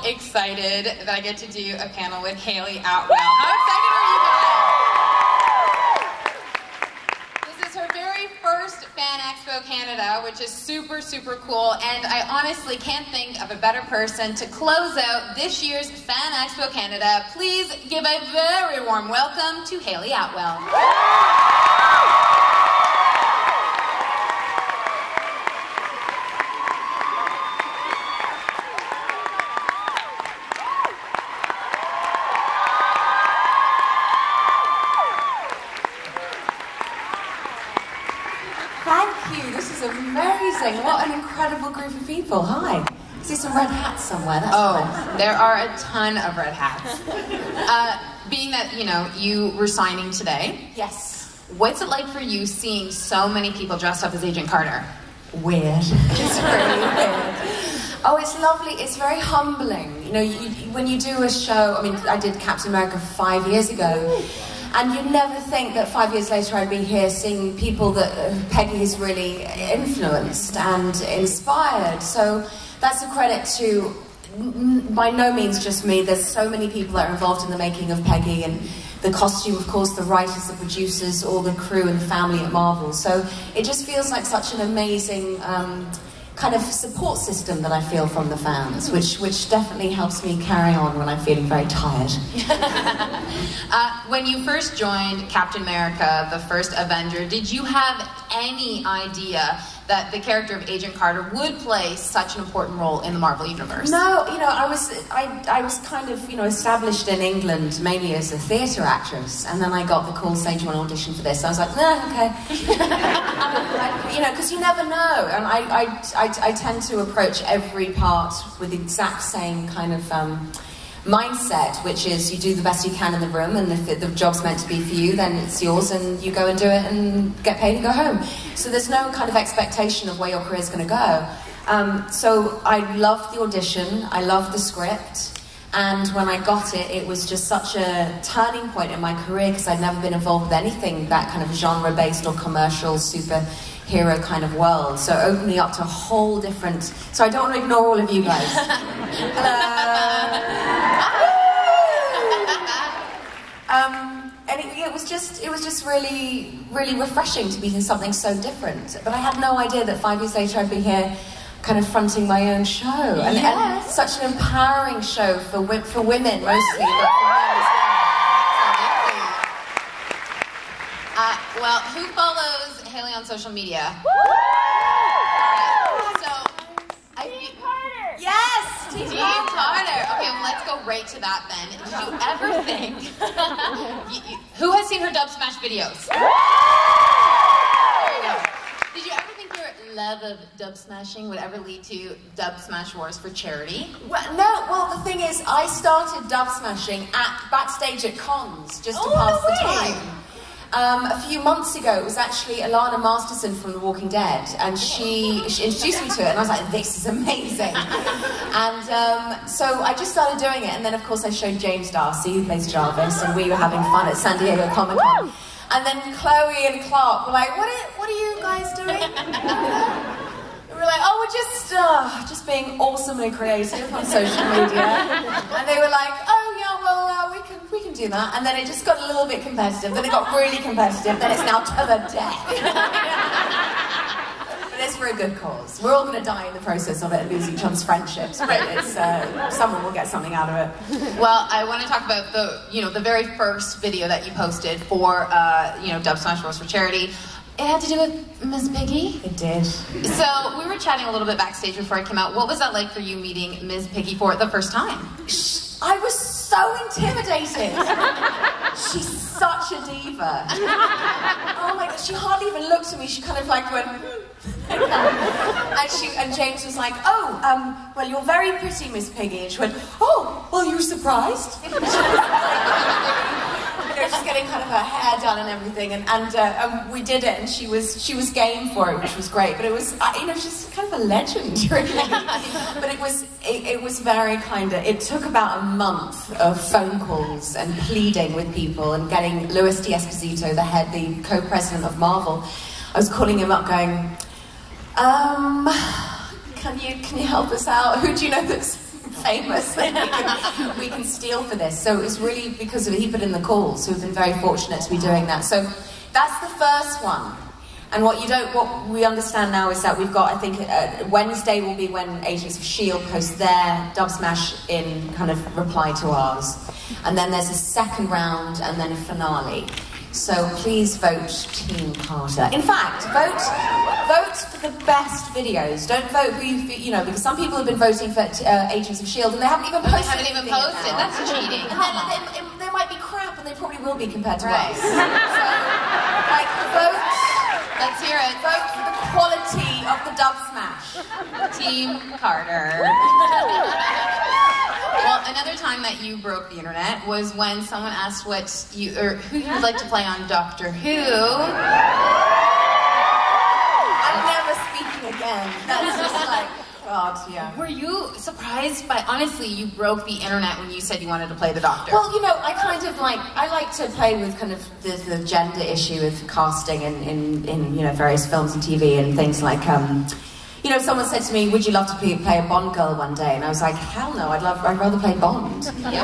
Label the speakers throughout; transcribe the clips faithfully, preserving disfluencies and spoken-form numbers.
Speaker 1: Excited that I get to do a panel with Hayley Atwell. How excited are you guys? This is her very first Fan Expo Canada, which is super, super cool, and I honestly can't think of a better person to close out this year's Fan Expo Canada. Please give a very warm welcome to Hayley Atwell.
Speaker 2: Thank you, this is amazing. What an incredible group of people. Hi. I see some red hats somewhere. That's
Speaker 1: oh,
Speaker 2: nice.
Speaker 1: There are a ton of red hats. Uh, being that, you know, you were signing today.
Speaker 2: Yes.
Speaker 1: What's it like for you seeing so many people dressed up as Agent Carter?
Speaker 2: Weird. It's really weird. Oh, it's lovely. It's very humbling. You know, you, when you do a show, I mean, I did Captain America five years ago. And you'd never think that five years later I'd be here seeing people that uh, Peggy has really influenced and inspired. So that's a credit to, n by no means just me. There's so many people that are involved in the making of Peggy, and the costume, of course, the writers, the producers, all the crew and the family at Marvel. So it just feels like such an amazing um, kind of support system that I feel from the fans, which which definitely helps me carry on when I'm feeling very tired.
Speaker 1: uh, when you first joined Captain America, the first Avenger, did you have any idea that the character of Agent Carter would play such an important role in the Marvel Universe?
Speaker 2: No, you know, I was I, I was kind of, you know, established in England mainly as a theatre actress, and then I got the call saying, "Do you want to audition for this?" I was like, "No, okay." You know, because you never know, and I, I, I, I tend to approach every part with the exact same kind of um, mindset, which is you do the best you can in the room, and if the job's meant to be for you, then it's yours, and you go and do it and get paid and go home. So there's no kind of expectation of where your career's going to go. Um, so I loved the audition, I loved the script, and when I got it, it was just such a turning point in my career, because I'd never been involved with anything that kind of genre-based or commercial superhero kind of world. So it opened me up to a whole different... So I don't want to ignore all of you guys. Hello. um, and it, it was just, it was just really, really refreshing to be in something so different. But I had no idea that five years later I'd be here, kind of fronting my own show, and,
Speaker 1: yes.
Speaker 2: and such an empowering show for for women mostly, but for men as well.
Speaker 1: Uh, well, who follows Hayley on social media? So, I
Speaker 3: Team Carter.
Speaker 2: Yes, Team,
Speaker 1: Team Carter. Okay, well, let's go right to that then. Did you ever think? you, you, who has seen her dub smash videos? There you go. Did you ever think your love of dub smashing would ever lead to Dub Smash Wars for charity?
Speaker 2: Well, no, well, the thing is, I started dub smashing at backstage at cons, just to
Speaker 1: Oh,
Speaker 2: pass
Speaker 1: no
Speaker 2: the
Speaker 1: way.
Speaker 2: time. Um, a few months ago, it was actually Alana Masterson from The Walking Dead, and she, she introduced me to it, and I was like, this is amazing. And um, so I just started doing it, and then of course I showed James Darcy, who plays Jarvis, and we were having fun at San Diego Comic Con. And then Chloe and Clark were like, what are, what are you guys doing? We were like, oh, we're just, uh, just being awesomely creative on social media. And they were like, oh yeah, well, uh, we can, we can do that. And then it just got a little bit competitive. Then it got really competitive. Then it's now to the death. But it's for a good cause. We're all going to die in the process of it and lose each other's friendships. But it's, uh, someone will get something out of it.
Speaker 1: Well, I want to talk about the, you know, the very first video that you posted for, uh, you know, Dub Smash Wars for charity. It had to do with Miss Piggy.
Speaker 2: It did.
Speaker 1: So we were chatting a little bit backstage before I came out. What was that like for you meeting Miss Piggy for the first time?
Speaker 2: I was so intimidated. She's such a diva. Oh my God, she hardly even looked at me. She kind of like went, hmm. and she and James was like, oh, um, well, you're very pretty, Miss Piggy. And she went, oh, well, you surprised? You know, she's getting kind of her hair done and everything, and and, uh, and we did it, and she was she was game for it, which was great. But it was, uh, you know, she's kind of a legend, really. But it was it, it was very kind of. It took about a month of phone calls and pleading with people, and getting Louis D'Esposito, the head, the co-president of Marvel. I was calling him up, going, um, can you can you help us out? Who do you know that's famous that we can, we can steal for this. So it was really because of he put in the calls, so we've been very fortunate to be doing that. So that's the first one. And what you don't, what we understand now is that we've got, I think, uh, Wednesday will be when Agents of S H I E L D post their Dub Smash in kind of reply to ours. And then there's a second round and then a finale. So please vote Team Carter. In fact, vote vote for the best videos. Don't vote who you, you know, because some people have been voting for uh, Agents of S H I E L D and they haven't even posted.
Speaker 1: They haven't even posted. That's cheating.
Speaker 2: And then they, they, they might be crap, and they probably will be compared to right. us. So, like, vote.
Speaker 1: Let's hear it.
Speaker 2: Vote for the quality of the Dub Smash.
Speaker 1: Team Carter. Well, another time that you broke the internet was when someone asked what you or who you'd like to play on Doctor Who.
Speaker 2: I'm never speaking again. That's just like, God, yeah.
Speaker 1: Were you surprised by, honestly, you broke the internet when you said you wanted to play the Doctor?
Speaker 2: Well, you know, I kind of like, I like to play with kind of the, the gender issue of casting in, in, in, you know, various films and T V and things like, um, you know, someone said to me, would you love to play, play a Bond girl one day? And I was like, hell no, I'd love, I'd rather play Bond.
Speaker 1: Yep.
Speaker 2: And,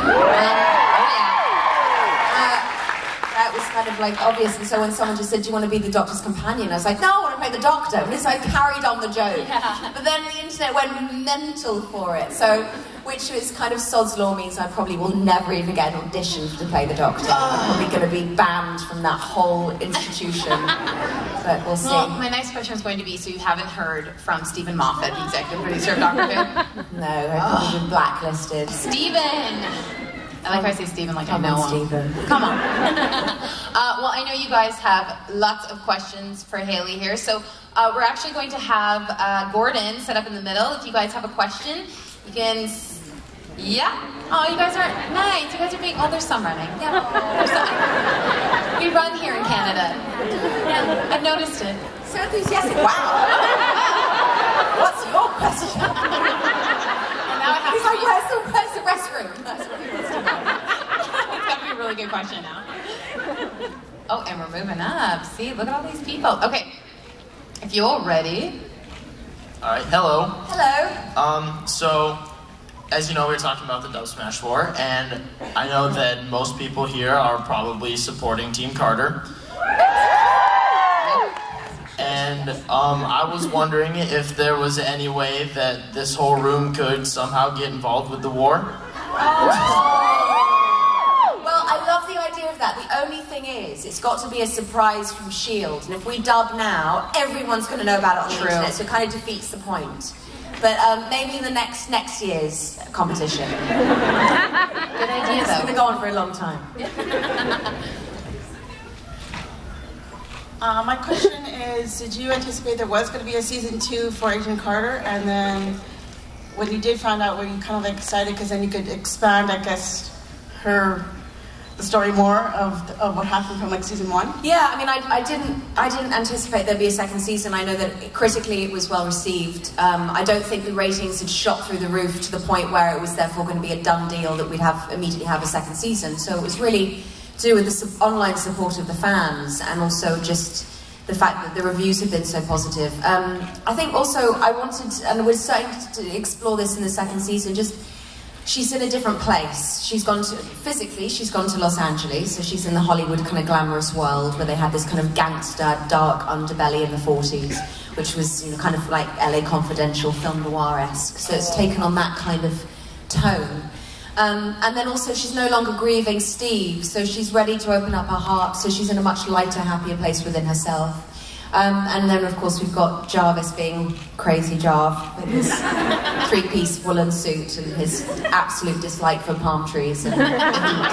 Speaker 2: uh, that was kind of like obvious. And so when someone just said, do you want to be the Doctor's companion? I was like, no, I want to play the Doctor. And so I carried on the joke. Yeah. But then the internet went mental for it. So, which is kind of sod's law means I probably will never even get an audition to play the Doctor. Oh. I'm probably going to be banned from that whole institution. But we'll see.
Speaker 1: Well, my next question is going to be, so you haven't heard from Stephen Moffat, the executive producer of Doctor Who?
Speaker 2: No, I've probably been blacklisted.
Speaker 1: Stephen! I like how I say Stephen like I know him.
Speaker 2: Stephen.
Speaker 1: Come on. uh, well, I know you guys have lots of questions for Hayley here, so uh, we're actually going to have uh, Gordon set up in the middle. If you guys have a question, you can... Yeah. Oh, you guys are nice. You guys are being... Oh, there's some running. Yeah. There's some... We run here in Canada. Yeah, I've noticed it.
Speaker 2: So enthusiastic. Wow. What's your question?
Speaker 1: And now it has
Speaker 2: He's
Speaker 1: to
Speaker 2: like,
Speaker 1: be...
Speaker 2: where's the, where's the restroom? That's what he wants to know.
Speaker 1: It's got to be a really good question now. Oh, and we're moving up. See, look at all these people. Okay. If you're all ready.
Speaker 3: All right. Hello.
Speaker 2: Hello.
Speaker 3: Um, so... As you know, we were talking about the Dub Smash War, and I know that most people here are probably supporting Team Carter. And um, I was wondering if there was any way that this whole room could somehow get involved with the war.
Speaker 2: Oh. Well, I love the idea of that. The only thing is, it's got to be a surprise from S H I E L D, and if we dub now, everyone's going to know about it on the
Speaker 1: True.
Speaker 2: internet, so it kind of defeats the point. But um, maybe the next next year's competition.
Speaker 1: Good idea,
Speaker 2: It's
Speaker 1: though.
Speaker 2: going to go on for a long time.
Speaker 4: Uh, my question is, did you anticipate there was going to be a season two for Agent Carter? And then when you did find out, were you kind of like excited because then you could expand, I guess, her the story more of of what happened from like season one?
Speaker 2: Yeah, I mean, I, I didn't I didn't anticipate there'd be a second season. I know that critically it was well received. Um, I don't think the ratings had shot through the roof to the point where it was therefore going to be a done deal that we'd have immediately have a second season. So it was really to do with the su- online support of the fans and also just the fact that the reviews have been so positive. Um, I think also I wanted, and we're starting to explore this in the second season, just she's in a different place. She's gone to, physically, she's gone to Los Angeles, so she's in the Hollywood kind of glamorous world where they had this kind of gangster, dark underbelly in the forties, which was, you know, kind of like L A Confidential, film noir-esque. So it's taken on that kind of tone. Um, and then also she's no longer grieving Steve, so she's ready to open up her heart, so she's in a much lighter, happier place within herself. Um, and then, of course, we've got Jarvis being crazy Jarv with his three-piece woolen suit and his absolute dislike for palm trees and heat.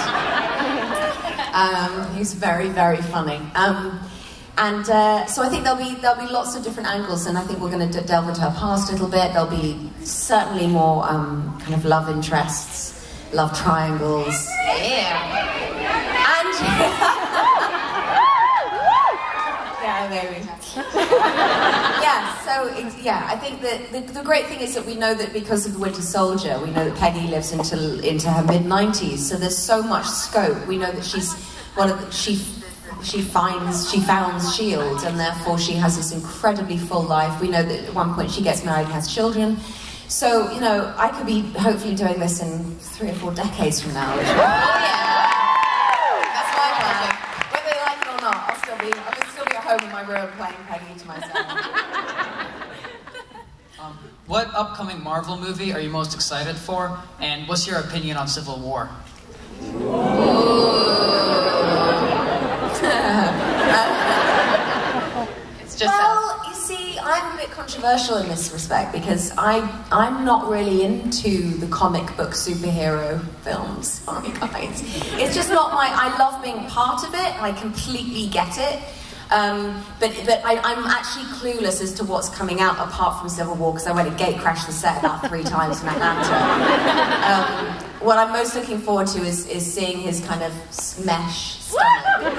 Speaker 2: Um, he's very, very funny. Um, and uh, so I think there'll be there'll be lots of different angles, and I think we're going to delve into her past a little bit. There'll be certainly more um, kind of love interests, love triangles.
Speaker 1: Yeah.
Speaker 2: And... Yeah, maybe. Yeah, so, it, yeah, I think that the, the great thing is that we know that because of the Winter Soldier, we know that Peggy lives into into her mid nineties, so there's so much scope. We know that she's one of the, she she finds she founds S H I E L D, and therefore she has this incredibly full life. We know that at one point she gets married and has children. So, you know, I could be hopefully doing this in three or four decades from now. Which,
Speaker 1: Oh yeah.
Speaker 2: that's my plan. Whether they like it or not, I'll still be, I'll still be at home in my room playing Peggy to myself.
Speaker 5: Um, what upcoming Marvel movie are you most excited for? And what's your opinion on Civil War?
Speaker 1: It's just
Speaker 2: Well, you see, I'm a bit controversial in this respect because I, I'm not really into the comic book superhero films. Sorry, guys. It's just not my... I love being part of it. I completely get it. Um, but but I, I'm actually clueless as to what's coming out apart from Civil War because I went and gate crashed the set about three times in Atlanta. Um, what I'm most looking forward to is, is seeing his kind of mesh stomach.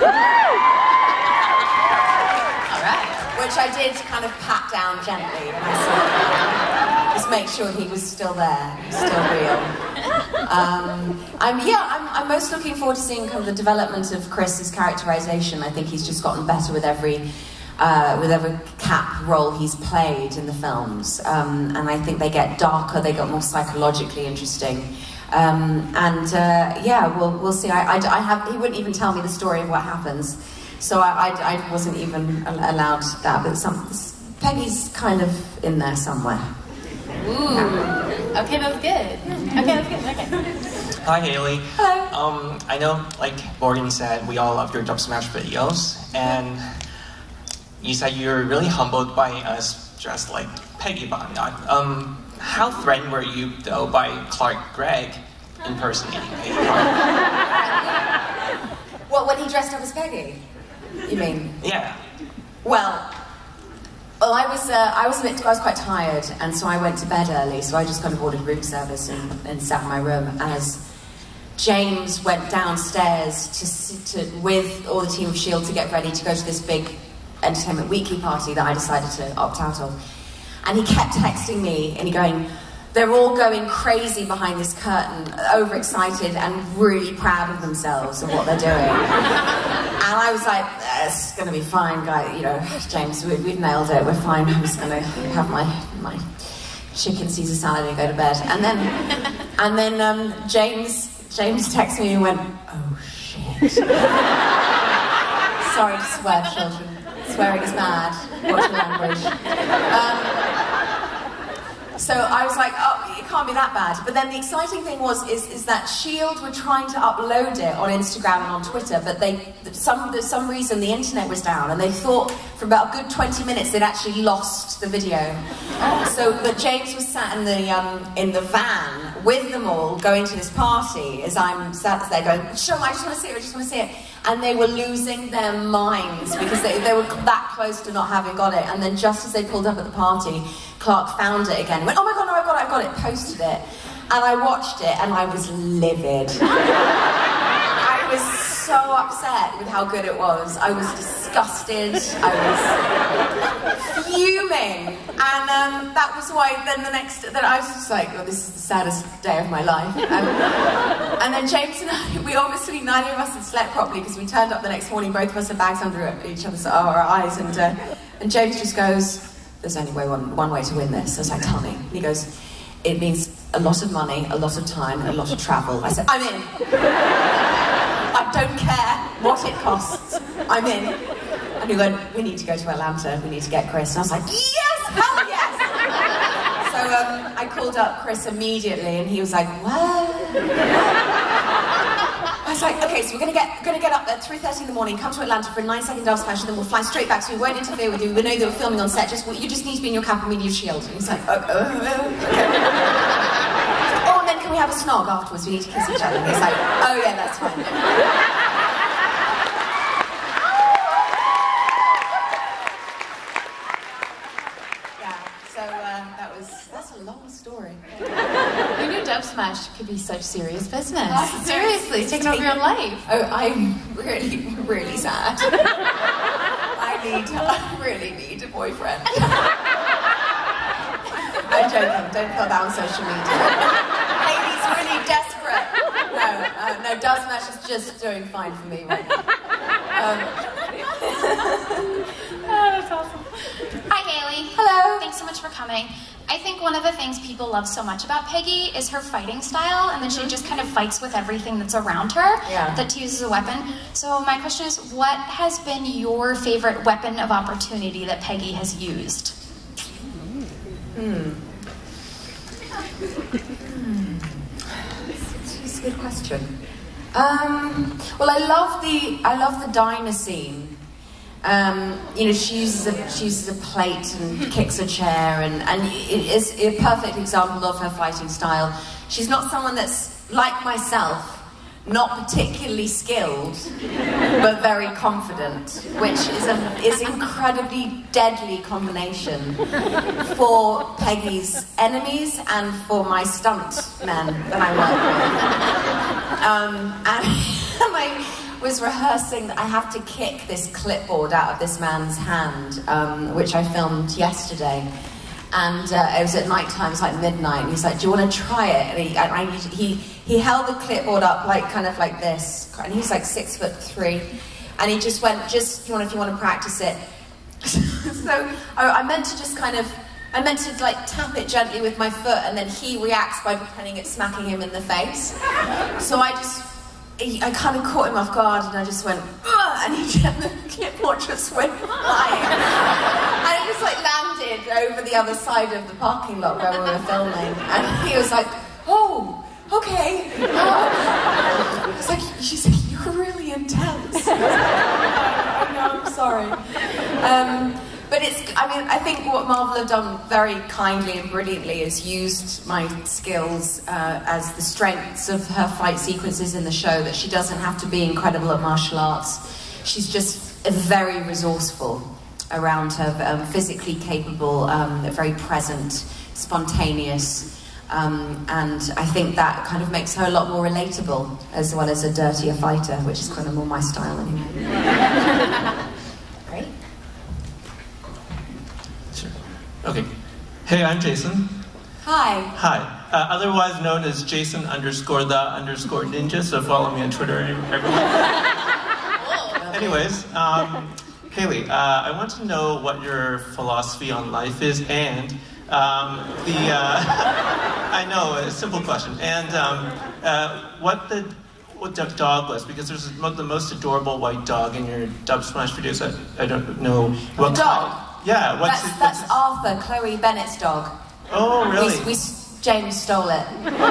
Speaker 2: Which I did kind of pat down gently when I saw him. Just make sure he was still there, still real. Um, I'm, yeah, I'm, I'm most looking forward to seeing kind of the development of Chris's characterization. I think he's just gotten better with every, uh, with every Cap role he's played in the films. Um, and I think they get darker, they get more psychologically interesting. Um, and uh, yeah, we'll, we'll see. I, I, I have, he wouldn't even tell me the story of what happens. So I, I, I wasn't even allowed that, but some, Peggy's kind of in there somewhere.
Speaker 1: Ooh. Yeah. Okay, that's good. Okay, that's good. Okay.
Speaker 6: Hi, Haley.
Speaker 2: Hello.
Speaker 6: Um, I know, like Morgan said, we all love your Dub Smash videos, and you said you're really humbled by us just like Peggy Bondoc. Um, how threatened were you, though, by Clark Gregg impersonating Peggy Bondoc?
Speaker 2: What, when he dressed up as Peggy? You mean?
Speaker 6: Yeah.
Speaker 2: Well, well, I was, uh, I was a bit, I was quite tired, and so I went to bed early. So I just kind of ordered room service and, and sat in my room as James went downstairs to, to with all the team of S H I E L D to get ready to go to this big Entertainment Weekly party that I decided to opt out of. And he kept texting me, and he going, they're all going crazy behind this curtain, overexcited and really proud of themselves and what they're doing. And I was like, it's going to be fine, guy. You know, James, we, we've nailed it. We're fine. I'm just going to have my my chicken Caesar salad and go to bed. And then, and then um, James James texted me and went, oh shit. Sorry to swear, children. Swearing is bad. Watch your language. Um, So I was like, oh, it can't be that bad. But then the exciting thing was, is, is that S H I E L D were trying to upload it on Instagram and on Twitter, but they, some, for some reason the internet was down, and they thought for about a good twenty minutes they'd actually lost the video. So, but James was sat in the, um, in the van with them all, going to this party, as I'm sat there going, show, I just want to see it, I just want to see it. And they were losing their minds because they, they were that close to not having got it. And then just as they pulled up at the party, Clark found it again and went, oh my god, no, I've got it, I've got it, posted it. And I watched it and I was livid. I was so upset with how good it was. I was disgusted, I was fuming. And um, that was why then the next, then I was just like, oh, this is the saddest day of my life. Um, and then James and I, we obviously, neither of us had slept properly because we turned up the next morning, both of us had bags under each other's our eyes, and, uh, and James just goes, there's only way one, one way to win this. I was like, tell me. And he goes, it means a lot of money, a lot of time, and a lot of travel. I said, I'm in. I don't care what it costs. I'm in. And he went, we need to go to Atlanta. We need to get Chris. And I was like, yes, hell yes. So um, I called up Chris immediately, and he was like, what? I was like, okay, so we're gonna get gonna get up at three thirty in the morning, come to Atlanta for a nine second Dove Smash, and then we'll fly straight back, so we won't interfere with you. We know that we're filming on set, just you just need to be in your cap and media shield. And he's like, oh, oh, oh, okay. Oh, and then can we have a snog afterwards? We need to kiss each other. And he's like, oh yeah, that's fine. Long story.
Speaker 1: You knew Dub Smash could be such serious business.
Speaker 2: Oh,
Speaker 1: Seriously, it's taking over your life.
Speaker 2: Oh, I'm really, really sad. I need, I really need a boyfriend. I'm joking, don't put that on social media. Haley's really desperate. No, uh, no, Dub Smash is just doing fine for me right now. Um,
Speaker 1: oh, that's awesome.
Speaker 7: Hi, Haley.
Speaker 2: Hello.
Speaker 7: Thanks so much for coming. I think one of the things people love so much about Peggy is her fighting style, and that she just kind of fights with everything that's around her
Speaker 2: Yeah.
Speaker 7: that to use as a weapon. So my question is, what has been your favorite weapon of opportunity that Peggy has used?
Speaker 2: Hmm. Hmm. That's a good question. Um, well, I love the I love the diner scene. Um, you know, she uses a she uses a plate and kicks a chair, and and it is a perfect example of her fighting style. She's not someone that's like myself, not particularly skilled, but very confident, which is a is incredibly deadly combination for Peggy's enemies and for my stunt men that I work with. Um, and, and I was rehearsing that I have to kick this clipboard out of this man's hand, um, which I filmed yesterday. And uh, it was at night time, it was like midnight, and he's like, do you want to try it? And he, and I, he, he held the clipboard up like kind of like this, and he was like six foot three, and he just went, just, you want, if you want to practice it. So I, I meant to just kind of, I meant to like tap it gently with my foot, and then he reacts by pretending it's smacking him in the face. So I just, I kind of caught him off guard, and I just went, ugh, and he and the clipboard just went flying. And it just like landed over the other side of the parking lot where we were filming. And he was like, oh, okay. Oh. I was like, she's like, you're really intense. I know, I'm sorry. Um, But it's, I mean, I think what Marvel have done very kindly and brilliantly is used my skills uh, as the strengths of her fight sequences in the show, that she doesn't have to be incredible at martial arts. She's just very resourceful around her, um, physically capable, um, very present, spontaneous, um, and I think that kind of makes her a lot more relatable, as well as a dirtier fighter, which is kind of more my style anyway. Great.
Speaker 8: Okay. Hey, I'm Jason.
Speaker 2: Hi.
Speaker 8: Hi. Uh, otherwise known as Jason underscore the underscore ninja, so follow me on Twitter, everyone. Anyways, um, Haley, uh, I want to know what your philosophy on life is, and um, the, uh, I know, a simple question, and um, uh, what the what the dog was, because there's the most adorable white dog in your Dub Smash videos. I, I don't know what
Speaker 2: dog?
Speaker 8: Kind. Yeah, what's
Speaker 2: that's,
Speaker 8: it,
Speaker 2: that's
Speaker 8: what's
Speaker 2: Arthur, Chloe Bennett's dog.
Speaker 8: Oh, really?
Speaker 2: We, we, James stole it.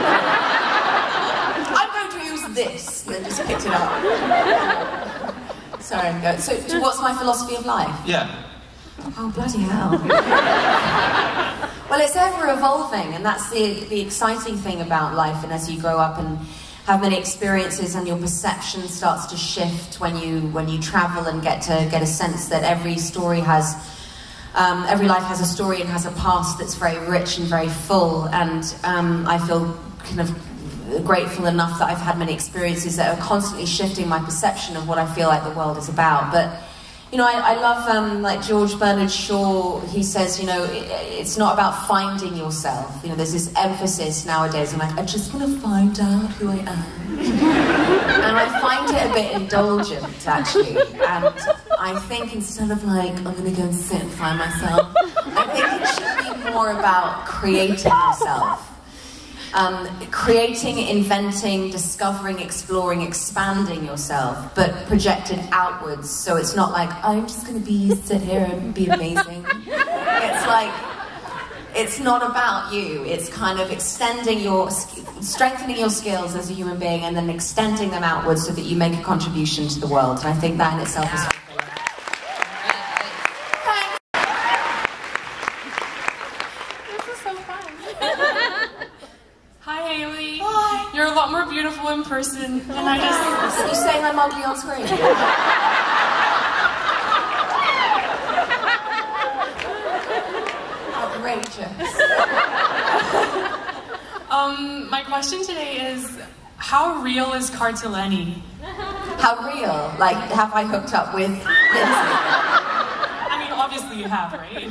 Speaker 2: I'm going to use this, and then just picked it up. Sorry, go. So, so what's my philosophy of life?
Speaker 8: Yeah.
Speaker 2: Oh, bloody hell. Well, it's ever evolving, and that's the, the exciting thing about life, and as you grow up and have many experiences, and your perception starts to shift when you when you travel and get to get a sense that every story has Um, every life has a story and has a past that's very rich and very full, and um, I feel kind of grateful enough that I've had many experiences that are constantly shifting my perception of what I feel like the world is about. But, you know, I, I love, um, like George Bernard Shaw, he says, you know, it, it's not about finding yourself. You know, there's this emphasis nowadays, and like, I just want to find out who I am. And I find it a bit indulgent, actually, and I think instead of like, I'm going to go and sit and find myself, I think it should be more about creating yourself. Um, creating, inventing, discovering, exploring, expanding yourself, but projected outwards, so it's not like, I'm just going to be, sit here and be amazing. It's like, it's not about you, it's kind of extending your, strengthening your skills as a human being, and then extending them outwards so that you make a contribution to the world, and I think that in itself is...
Speaker 9: You're a lot more beautiful in person than I just...
Speaker 2: You saying I'm ugly on screen? Outrageous.
Speaker 9: um, my question today is, how real is Cartoleni?
Speaker 2: How real? Like, have I hooked up with Lindsay?
Speaker 9: I mean, obviously you have, right?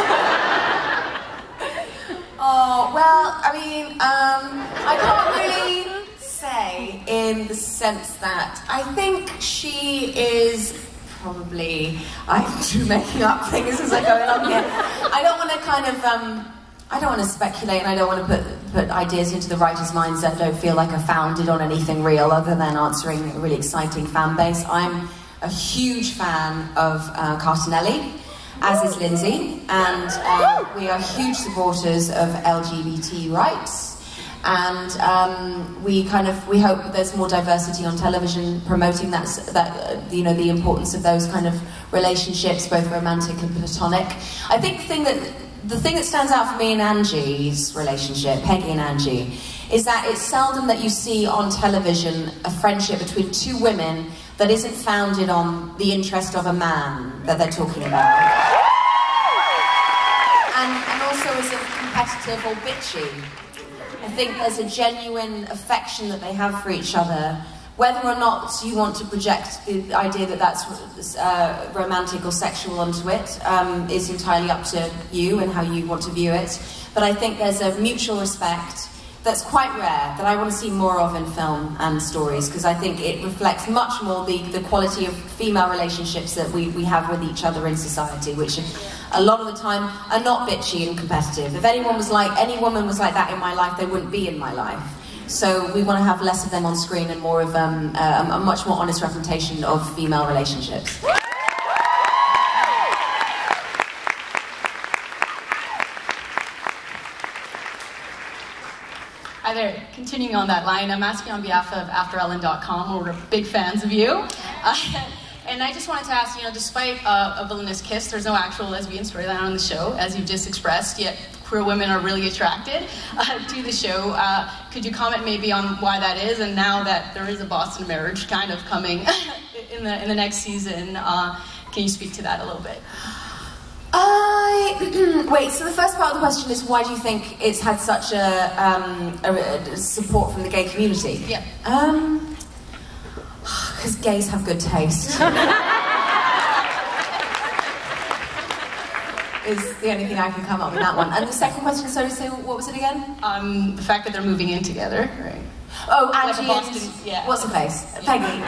Speaker 2: Oh, well, I mean, um, I can't really say in the sense that I think she is probably, I'm making up things as I go along here. I don't want to kind of, um, I don't want to speculate, and I don't want to put, put ideas into the writers' minds that don't feel like are founded on anything real other than answering a really exciting fan base. I'm a huge fan of uh, Cartinelli, as is Lindsay, and uh, we are huge supporters of L G B T rights. And um, we kind of we hope that there's more diversity on television, promoting that that uh, you know the importance of those kind of relationships, both romantic and platonic. I think the thing that the thing that stands out for me in Angie's relationship, Peggy and Angie, is that it's seldom that you see on television a friendship between two women that isn't founded on the interest of a man that they're talking about, and, and also isn't competitive or bitchy. I think there's a genuine affection that they have for each other. Whether or not you want to project the idea that that's uh, romantic or sexual onto it um, is entirely up to you and how you want to view it. But I think there's a mutual respect that's quite rare, that I want to see more of in film and stories, because I think it reflects much more the, the quality of female relationships that we, we have with each other in society, which a lot of the time are not bitchy and competitive. If anyone was like, any woman was like that in my life, they wouldn't be in my life. So we want to have less of them on screen and more of um, a, a much more honest representation of female relationships.
Speaker 9: Hi there. Continuing on that line, I'm asking on behalf of after ellen dot com. We're big fans of you. Uh, and I just wanted to ask, you know, despite uh, a villainous kiss, there's no actual lesbian storyline on the show, as you've just expressed, yet queer women are really attracted uh, to the show. Uh, could you comment maybe on why that is, and now that there is a Boston marriage kind of coming in the in the next season, uh, can you speak to that a little bit?
Speaker 2: I wait. So the first part of the question is, why do you think it's had such a, um, a, a support from the gay community?
Speaker 9: Yeah.
Speaker 2: Um, because gays have good taste. Is the only thing I can come up with that one. And the second question, sorry, say what was it again?
Speaker 9: Um, the fact that they're moving in together, right?
Speaker 2: Oh,
Speaker 9: Like
Speaker 2: Angie
Speaker 9: a Boston,
Speaker 2: and
Speaker 9: yeah.
Speaker 2: what's her face? Peggy.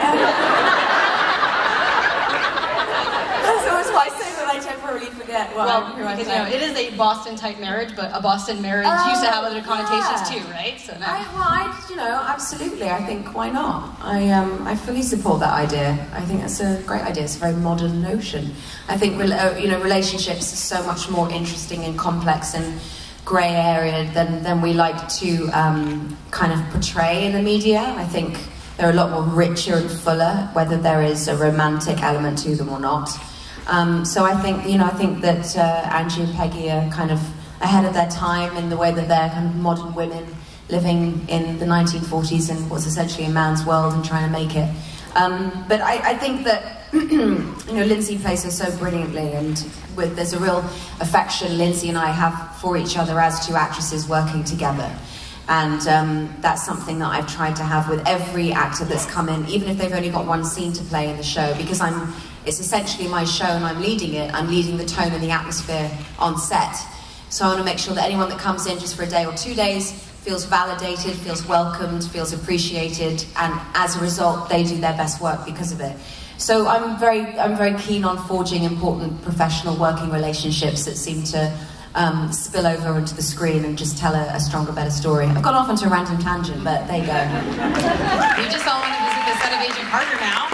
Speaker 2: That's always why I say that I temporarily forget what
Speaker 9: Well,
Speaker 2: who I
Speaker 9: because you know,
Speaker 2: say.
Speaker 9: it is a Boston-type marriage, but a Boston marriage
Speaker 2: Oh,
Speaker 9: used to have other connotations
Speaker 2: yeah.
Speaker 9: too, right? So now.
Speaker 2: I, well, I, you know, absolutely. I think why not? I, um, I fully support that idea. I think that's a great idea. It's a very modern notion. I think, uh, you know, relationships are so much more interesting and complex and grey area than than we like to um, kind of portray in the media. I think they're a lot more richer and fuller, whether there is a romantic element to them or not. Um, so I think, you know, I think that uh, Angie and Peggy are kind of ahead of their time in the way that they're kind of modern women living in the nineteen forties in what's essentially a man's world and trying to make it. Um, but I, I think that, you know, Lindsay plays her so brilliantly, and with, there's a real affection Lindsay and I have for each other as two actresses working together. And um, that's something that I've tried to have with every actor that's come in, even if they've only got one scene to play in the show, because I'm, it's essentially my show and I'm leading it. I'm leading the tone and the atmosphere on set. So I want to make sure that anyone that comes in just for a day or two days feels validated, feels welcomed, feels appreciated, and as a result, they do their best work because of it. So I'm very, I'm very keen on forging important professional working relationships that seem to um, spill over into the screen and just tell a, a stronger, better story. I've gone off into a random tangent, but there you go.
Speaker 1: We just all want to visit the set of Agent Carter now.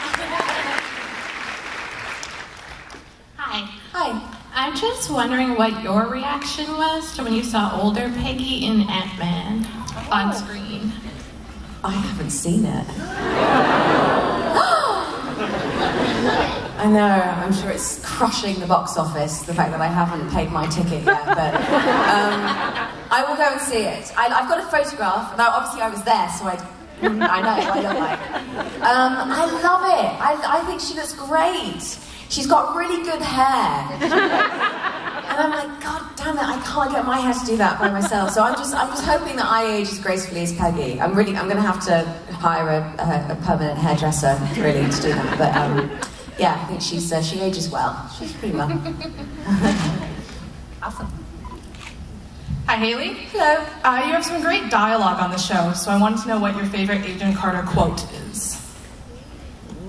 Speaker 10: Hi.
Speaker 2: Hi.
Speaker 10: I'm just wondering what your reaction was to when you saw older Peggy in Ant-Man on screen.
Speaker 2: I haven't seen it. I know, I'm sure it's crushing the box office, the fact that I haven't paid my ticket yet, but um, I will go and see it. I, I've got a photograph, and I, obviously I was there, so I, I know what I look like. Um, I love it. I, I think she looks great. She's got really good hair. And I'm like, God damn it, I can't get my hair to do that by myself. So I'm just I'm just hoping that I age as gracefully as Peggy. I'm really, I'm going to have to hire a, a, a permanent hairdresser, really, to do that. But um, yeah, I think she's uh, she ages well. She's pretty well.
Speaker 1: Awesome.
Speaker 9: Hi, Haley.
Speaker 2: Hello.
Speaker 9: Uh, you have some great dialogue on the show, so I wanted to know what your favorite Agent Carter quote is.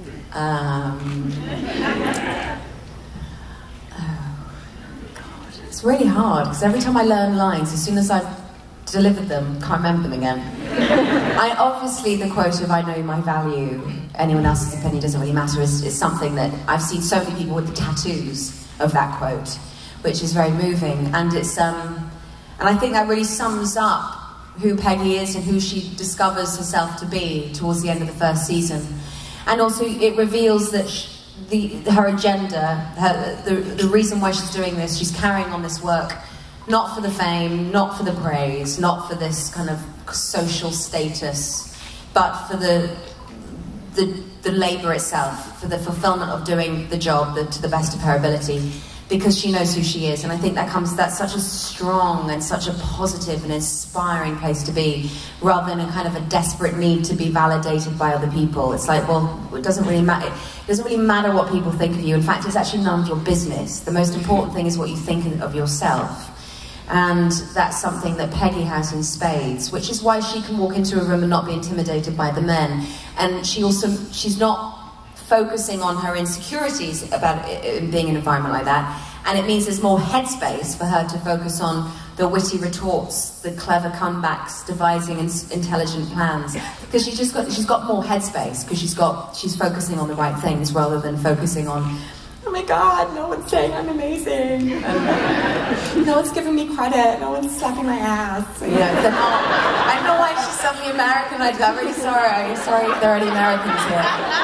Speaker 2: Um, oh, God, it's It's really hard, because every time I learn lines, as soon as I've delivered them, can't remember them again. I obviously, the quote of "I know my value, anyone else's opinion doesn't really matter" is, is something that I've seen so many people with the tattoos of that quote, which is very moving. And it's um, and I think that really sums up who Peggy is and who she discovers herself to be towards the end of the first season. And also, it reveals that she, the her agenda, her, the the reason why she's doing this, she's carrying on this work. Not for the fame, not for the praise, not for this kind of social status, but for the the, the labour itself, for the fulfilment of doing the job the, to the best of her ability, because she knows who she is. And I think that comes, that's such a strong and such a positive and inspiring place to be, rather than a kind of a desperate need to be validated by other people. It's like, well, it doesn't really matter. It doesn't really matter what people think of you. In fact, it's actually none of your business. The most important thing is what you think of yourself. And that's something that Peggy has in spades, which is why she can walk into a room and not be intimidated by the men. And she also, she's not focusing on her insecurities about it, being in an environment like that. And it means there's more headspace for her to focus on the witty retorts, the clever comebacks, devising in intelligent plans. Because she's just got, she's got more headspace, because she's got, she's focusing on the right things rather than focusing on, oh my God, no one's saying I'm amazing. And no one's giving me credit. No one's slapping my ass. You know, the, I know why she's suddenly American. I'm really sorry. I'm sorry if there are any Americans here.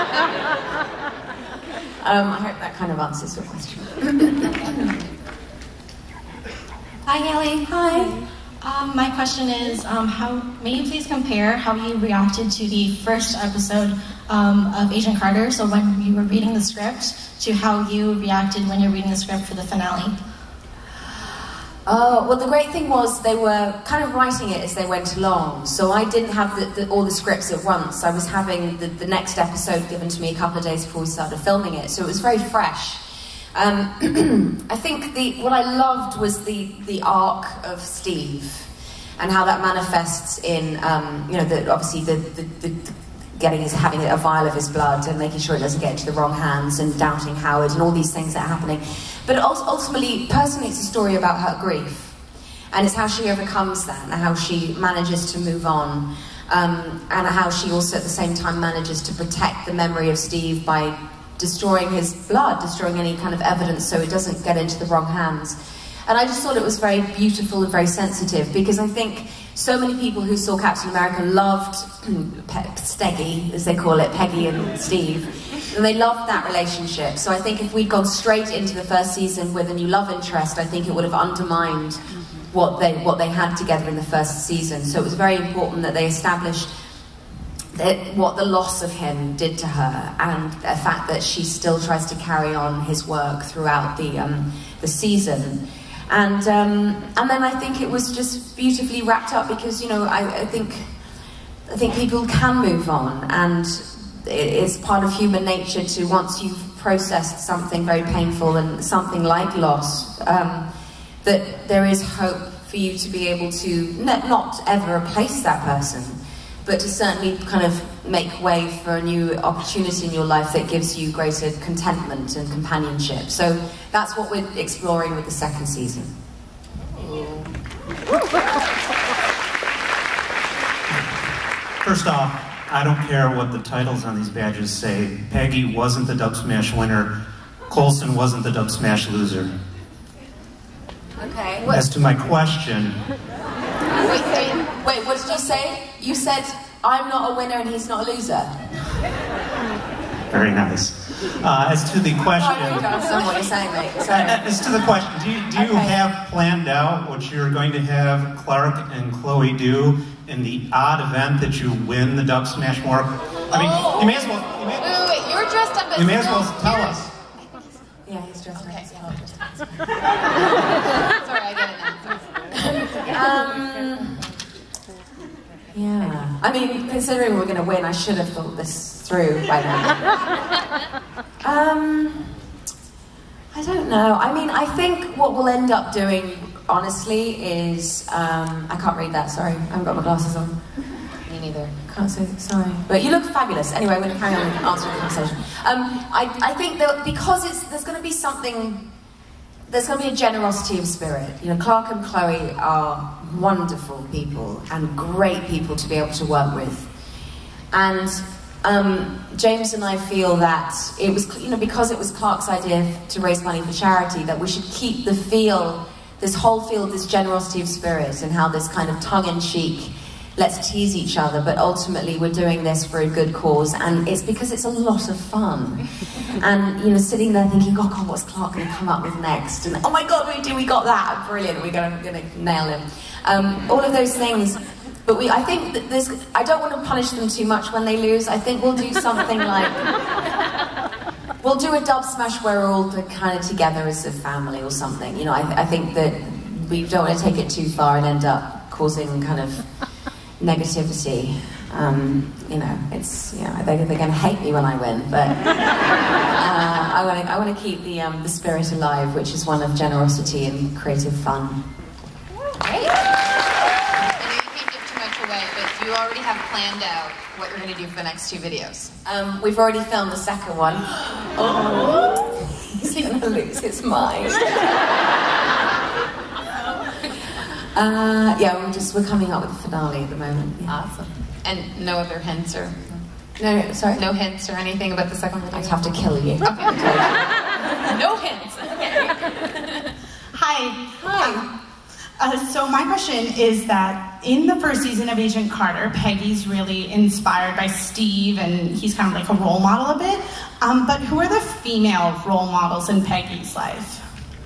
Speaker 2: Um, I hope that kind of answers your question.
Speaker 11: Hi, Haley.
Speaker 2: Hi.
Speaker 11: Um, my question is, um, how may you please compare how you reacted to the first episode um, of Agent Carter, so when you were reading the script, to how you reacted when you're reading the script for the finale?
Speaker 2: Oh, well, the great thing was they were kind of writing it as they went along, so I didn't have the, the, all the scripts at once. I was having the, the next episode given to me a couple of days before we started filming it, so it was very fresh. Um, I think the, what I loved was the, the arc of Steve and how that manifests in, um, you know, the, obviously the, the, the getting his, having a vial of his blood and making sure it doesn't get into the wrong hands and doubting Howard and all these things that are happening. But also, ultimately, personally, it's a story about her grief. And it's how she overcomes that and how she manages to move on. Um, and how she also, at the same time, manages to protect the memory of Steve by destroying his blood, destroying any kind of evidence so it doesn't get into the wrong hands. And I just thought it was very beautiful and very sensitive, because I think so many people who saw Captain America loved Steggy, as they call it, Peggy and Steve, and they loved that relationship. So I think if we'd gone straight into the first season with a new love interest, I think it would have undermined what they, what they had together in the first season. So it was very important that they established that what the loss of him did to her, and the fact that she still tries to carry on his work throughout the, um, the season. And um, and then I think it was just beautifully wrapped up, because, you know, I, I think I think people can move on, and it's part of human nature to, once you've processed something very painful and something like loss, um, that there is hope for you to be able to not ever replace that person, but to certainly kind of make way for a new opportunity in your life that gives you greater contentment and companionship. So that's what we're exploring with the second season.
Speaker 12: First off, I don't care what the titles on these badges say. Peggy wasn't the Dub Smash winner. Coulson wasn't the Dub Smash loser.
Speaker 2: Okay.
Speaker 12: As to my question...
Speaker 2: Wait, wait, wait, what did you say? You said, I'm not a winner and he's not a loser.
Speaker 12: Very nice. Uh, as to the question...
Speaker 2: I don't understand what you're saying, mate. Sorry.
Speaker 12: As to the question, do you, do you
Speaker 2: okay.
Speaker 12: have planned out what you're going to have Clark and Chloe do in the odd event that you win the Dub Smash War? I mean,
Speaker 1: oh.
Speaker 12: you may as well... You may,
Speaker 1: wait, wait, wait, you're dressed up as...
Speaker 12: You may as well tell us.
Speaker 2: Yeah, he's dressed
Speaker 1: okay.
Speaker 2: up.
Speaker 1: Sorry, I get it now.
Speaker 2: Um, yeah. I mean, considering we we're going to win, I should have thought this through by now. Um, I don't know. I mean, I think what we'll end up doing, honestly, is... Um, I can't read that, sorry. I haven't got my glasses on.
Speaker 1: Me neither.
Speaker 2: Can't say, sorry. But you look fabulous. Anyway, I'm going to carry on answering the conversation. Um, I, I think that because it's, there's going to be something there's going to be a generosity of spirit. You know, Clark and Chloe are wonderful people and great people to be able to work with. And um, James and I feel that it was, you know, because it was Clark's idea to raise money for charity, that we should keep the feel, this whole feel, this generosity of spirit, and how this kind of tongue-in-cheek, let's tease each other, but ultimately we're doing this for a good cause, and it's because it's a lot of fun. And, you know, sitting there thinking, oh God, what's Clark going to come up with next? And, oh my God, we do, we got that, brilliant, we're going to nail him. Um, all of those things. But we, I think that there's, I don't want to punish them too much when they lose. I think we'll do something like, we'll do a dub smash where we're all kind of together as a family or something. You know, I, I think that we don't want to take it too far and end up causing kind of negativity. Um, you know, it's, you know, they're, they're going to hate me when I win, but uh, I want to I want to keep the um, the spirit alive, which is one of generosity and creative fun.
Speaker 1: Great. I know you can't give too much away, but you already have planned out what you're going to do for the next two videos.
Speaker 2: Um, we've already filmed the second one. Oh, he's going to lose his mind. Uh, yeah, we're just, we're coming up with the finale at the moment. Yeah.
Speaker 1: Awesome. And no other hints or...
Speaker 2: No, sorry?
Speaker 1: No hints or anything about the second video?
Speaker 2: I'd have to kill you.
Speaker 1: Okay. No hints. Okay.
Speaker 13: Hi.
Speaker 2: Hi.
Speaker 13: Uh, so my question is that in the first season of Agent Carter, Peggy's really inspired by Steve, and he's kind of like a role model a bit. Um, but who are the female role models in Peggy's life?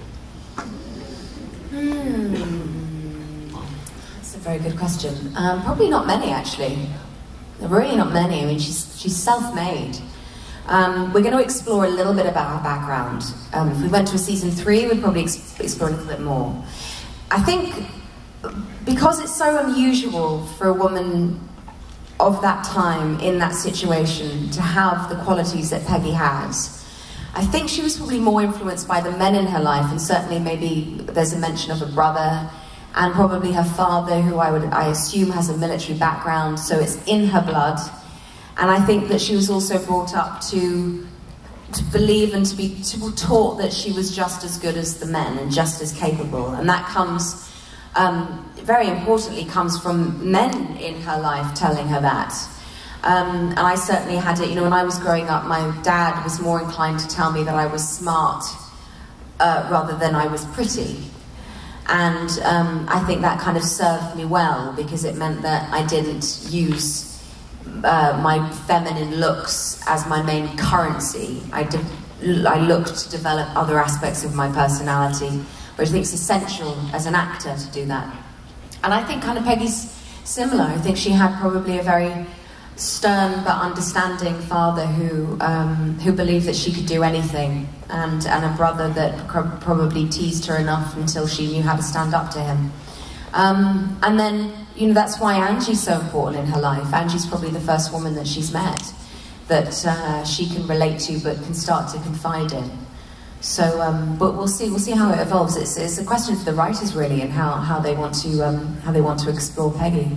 Speaker 2: Hmm. Very good question. Um, probably not many, actually. Really not many. I mean, she's she's self-made. Um, we're going to explore a little bit about her background. Um, if we went to a season three, we'd probably ex explore a little bit more. I think because it's so unusual for a woman of that time in that situation to have the qualities that Peggy has, I think she was probably more influenced by the men in her life, and certainly maybe there's a mention of a brother, and probably her father, who I would, I assume has a military background, so it's in her blood. And I think that she was also brought up to, to believe and to be to be taught that she was just as good as the men and just as capable. And that comes, um, very importantly, comes from men in her life telling her that. Um, and I certainly had it, you know, when I was growing up, my dad was more inclined to tell me that I was smart uh, rather than I was pretty. And um, I think that kind of served me well, because it meant that I didn't use uh, my feminine looks as my main currency. I, I looked to develop other aspects of my personality, which I think is essential as an actor to do that. And I think kind of Peggy's similar. I think she had probably a very stern but understanding father who um, who believed that she could do anything, and, and a brother that probably teased her enough until she knew how to stand up to him. Um, and then, you know, that's why Angie's so important in her life. Angie's probably the first woman that she's met that uh, she can relate to but can start to confide in. So, um, but we'll see. We'll see how it evolves. It's, it's a question for the writers really, and how, how they want to um, how they want to explore Peggy.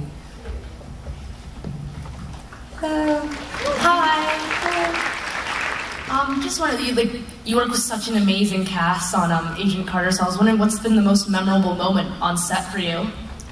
Speaker 14: Hello. Hi. Um, just wanted you like you work with such an amazing cast on um, Agent Carter, so I was wondering what's been the most memorable moment on set for you.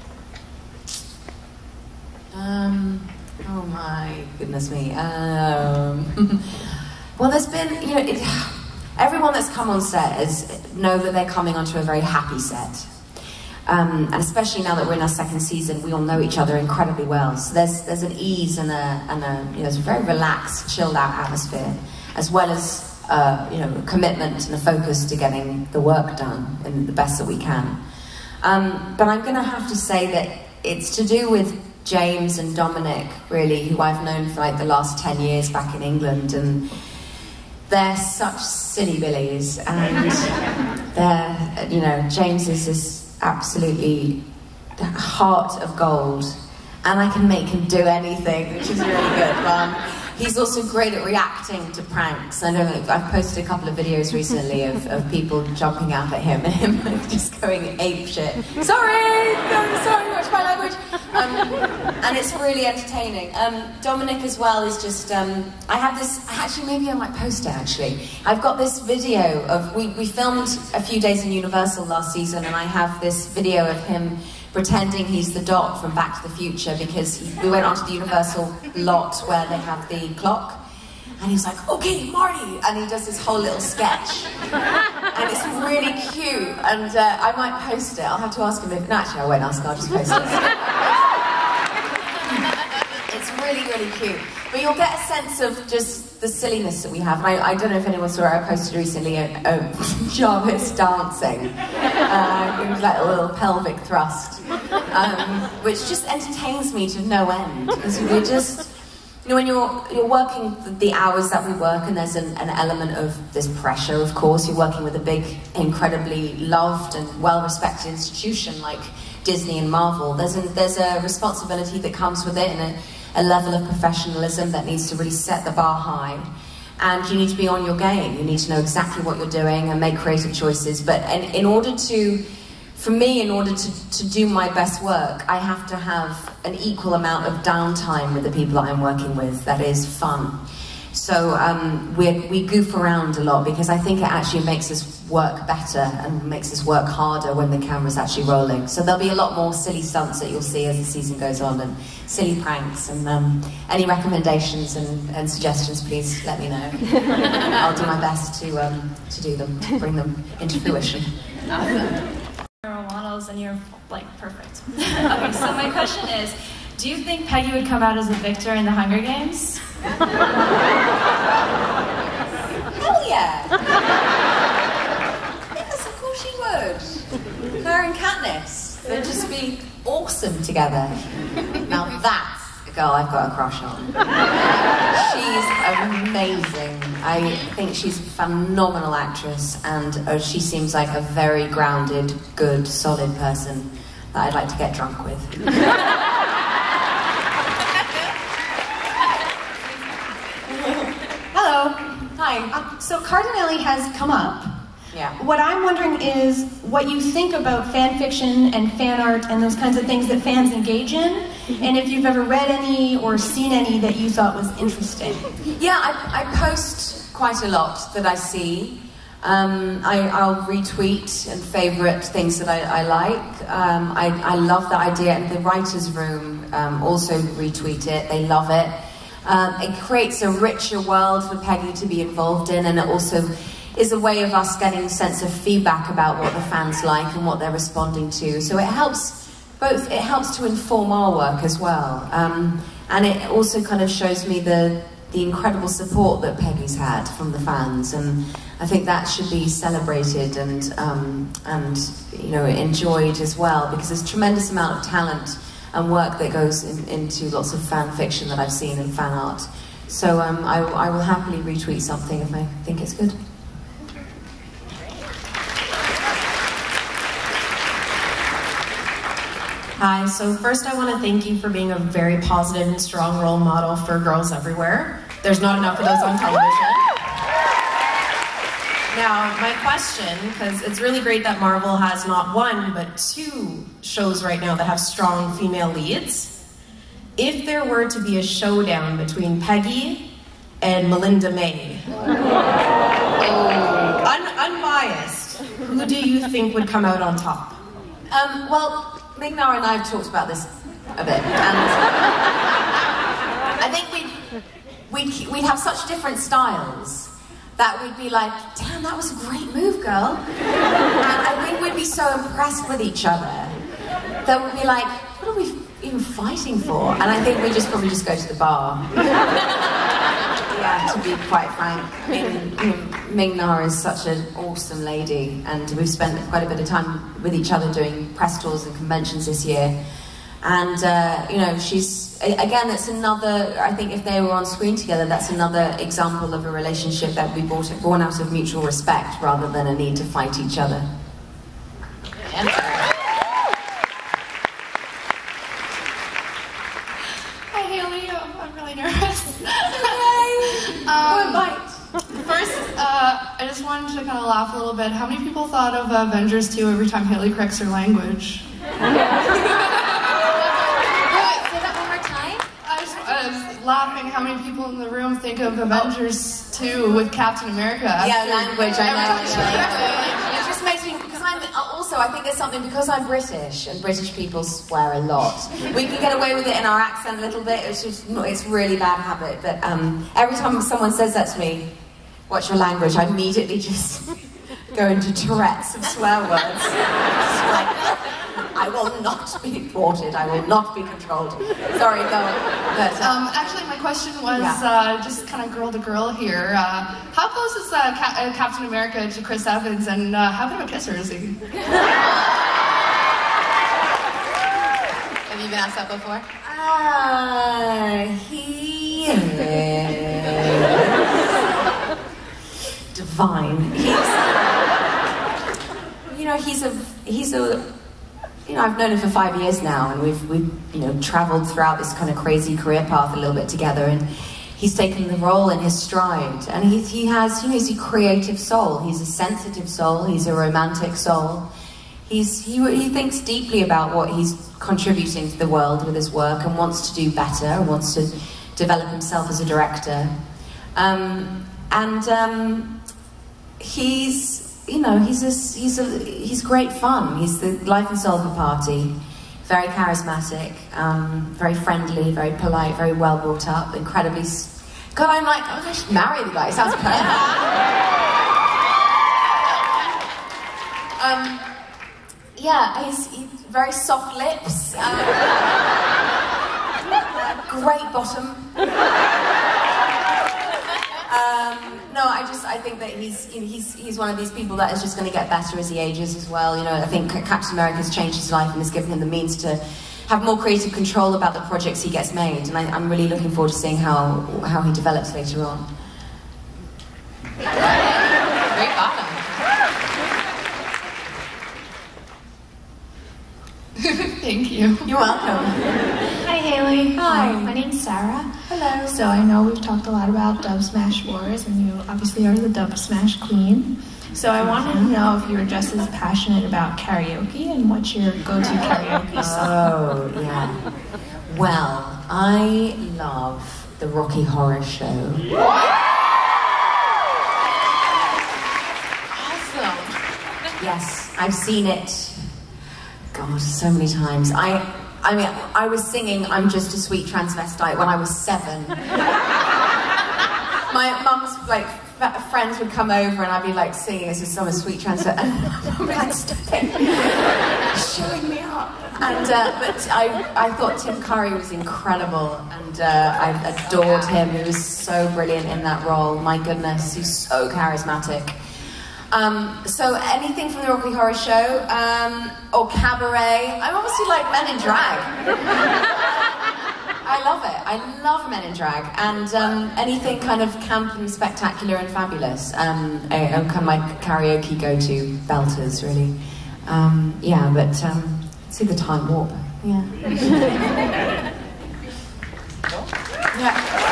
Speaker 2: Um. Oh my goodness me. Um. Well, there's been, you know, it, everyone that's come on set is know that they're coming onto a very happy set. Um, and especially now that we're in our second season, we all know each other incredibly well. So there's there's an ease and a and a you know, there's a very relaxed, chilled out atmosphere, as well as uh, you know, a commitment and a focus to getting the work done in the best that we can. Um, but I'm going to have to say that it's to do with James and Dominic, really, who I've known for like the last ten years back in England, and they're such silly billies, and they're, you know, James is this absolutely heart of gold, and I can make him do anything, which is really good. Um, he's also great at reacting to pranks. I know I've posted a couple of videos recently of, of people jumping out at him and him just going ape shit. Sorry, sorry, watch my language. Um, and it's really entertaining. Um, Dominic as well is just, um, I have this, actually maybe I might post it actually. I've got this video of, we, we filmed a few days in Universal last season, and I have this video of him pretending he's the Doc from Back to the Future, because he, we went onto the Universal lot where they have the clock. And he's like, okay, Marty, and he does this whole little sketch. And it's really cute, and uh, I might post it. I'll have to ask him if, no, actually I won't ask, I'll just post it. It's really, really cute. But you'll get a sense of just the silliness that we have. And I, I don't know if anyone saw it, I posted recently a, a Jarvis dancing. Uh, it was like a little pelvic thrust, um, which just entertains me to no end, because we're just, you know, when you're, you're working the hours that we work, and there's an, an element of this pressure, of course. You're working with a big, incredibly loved and well-respected institution like Disney and Marvel. There's a, there's a responsibility that comes with it, and a, a level of professionalism that needs to really set the bar high. And you need to be on your game. You need to know exactly what you're doing and make creative choices. But in, in order to, for me, in order to, to do my best work, I have to have an equal amount of downtime with the people that I'm working with that is fun. So um, we we goof around a lot, because I think it actually makes us work better and makes us work harder when the camera's actually rolling. So there'll be a lot more silly stunts that you'll see as the season goes on, and silly pranks, and um, any recommendations and, and suggestions, please let me know. I'll do my best to, um, to do them, bring them into fruition.
Speaker 7: Awesome. Role models, and you're like perfect. Okay, so my question is, do you think Peggy would come out as a victor in the Hunger Games?
Speaker 2: Hell yeah! Yes, of course she would. Her and Katniss, they'd just be awesome together. Now that's a girl I've got a crush on. She's amazing. I think she's a phenomenal actress, and uh, she seems like a very grounded, good, solid person that I'd like to get drunk with.
Speaker 15: Hello.
Speaker 2: Hi.
Speaker 15: Um, so Cardinelli has come up.
Speaker 2: Yeah.
Speaker 15: What I'm wondering is what you think about fan fiction and fan art and those kinds of things that fans engage in, and if you've ever read any or seen any that you thought was interesting.
Speaker 2: Yeah, I, I post quite a lot that I see. Um, I, I'll retweet and favourite things that I, I like. Um, I, I love that idea, and the writer's room um, also retweet it. They love it. Um, it creates a richer world for Peggy to be involved in, and it also is a way of us getting a sense of feedback about what the fans like and what they're responding to. So it helps both, it helps to inform our work as well. Um, and it also kind of shows me the, the incredible support that Peggy's had from the fans, and I think that should be celebrated and, um, and you know, enjoyed as well, because there's a tremendous amount of talent and work that goes in, into lots of fan fiction that I've seen and fan art. So um, I, I will happily retweet something if I think it's good.
Speaker 16: Hi, so first I want to thank you for being a very positive and strong role model for girls everywhere. There's not enough of those on television. Now, my question, because it's really great that Marvel has not one, but two shows right now that have strong female leads. If there were to be a showdown between Peggy and Melinda May, un unbiased, who do you think would come out on top?
Speaker 2: Um, well, Ming-Na and I have talked about this a bit, and I think we'd, we'd, we'd have such different styles that we'd be like, damn, that was a great move, girl. And I think we'd be so impressed with each other that we'd be like, what are we even fighting for? And I think we just probably just go to the bar. Yeah, to be quite frank. Ming, Ming-Na is such an awesome lady, and we've spent quite a bit of time with each other doing press tours and conventions this year. And, uh, you know, she's, again, that's another, I think if they were on screen together, that's another example of a relationship that we brought, born out of mutual respect rather than a need to fight each other.
Speaker 17: Hi, Haley. Oh, I'm really nervous.
Speaker 2: Hi.
Speaker 17: um, first, uh, I just wanted to kind of laugh a little bit. How many people thought of Avengers two every time Haley corrects her language? in the room think of Avengers two with Captain America.
Speaker 2: Yeah, language, I know.
Speaker 17: Every time
Speaker 2: It just makes me, because I'm, also I think there's something, because I'm British, and British people swear a lot. We can get away with it in our accent a little bit, it's just, it's really bad habit, but um, every time someone says that to me, what's your language, I immediately just go into Tourette's of swear words. It's like, I will not be thwarted, I will not be controlled. Sorry, go on. But, uh,
Speaker 17: um, actually, my question was
Speaker 2: yeah.
Speaker 17: uh, just kind of girl to girl here. Uh, how close is uh, Ca uh, Captain America to Chris Evans, and uh, how good of a kisser is he?
Speaker 1: Have you been asked that before?
Speaker 2: Ah, uh, he is divine. He's, you know, he's a, he's a, you know, I've known him for five years now, and we've, we've, you know, travelled throughout this kind of crazy career path a little bit together, and he's taken the role in his stride, and he, he has, you know, he's a creative soul, he's a sensitive soul, he's a romantic soul. He's, he, he thinks deeply about what he's contributing to the world with his work, and wants to do better, and wants to develop himself as a director. Um, and um, he's, you know, he's a, he's a, he's great fun. He's the life and soul of the party. Very charismatic, um, very friendly, very polite, very well brought up, incredibly. God, I'm like, oh, I should marry the guy. He sounds perfect. um, Yeah, he's, he's very soft lips, um, great bottom. Um, no, I just, I think that he's, he's, he's one of these people that is just going to get better as he ages as well. You know, I think Captain America has changed his life and has given him the means to have more creative control about the projects he gets made, and I, I'm really looking forward to seeing how, how he develops later on.
Speaker 1: Great bottom.
Speaker 17: Thank you.
Speaker 2: You're welcome.
Speaker 7: Hi, Haley.
Speaker 2: Hi.
Speaker 7: Um, my name's Sarah.
Speaker 2: Hello.
Speaker 7: So I know we've talked a lot about Dub Smash Wars, and you obviously are the Dub Smash Queen. So I wanted to know if you were just as passionate about karaoke, and what's your go-to karaoke song?
Speaker 2: Oh, yeah. Well, I love the Rocky Horror Show.
Speaker 1: Awesome.
Speaker 2: Yes, I've seen it. God, so many times. I, I mean, I was singing "I'm Just a Sweet Transvestite" when I was seven. My mum's like f friends would come over, and I'd be like singing as if I'm a sweet transvestite, and I'd be like, "Stop it, showing me up." And uh, but I, I thought Tim Curry was incredible, and uh, I adored him. He was so brilliant in that role. My goodness, he's so charismatic. Um, so anything from the Rocky Horror Show, um, or Cabaret. I'm obviously like Men in Drag. I love it. I love Men in Drag, and um, anything kind of camp and spectacular and fabulous. Um, I, I'm kind of like karaoke go-to belters, really. Um, yeah, but um, see the Time Warp. Yeah.
Speaker 17: Yeah.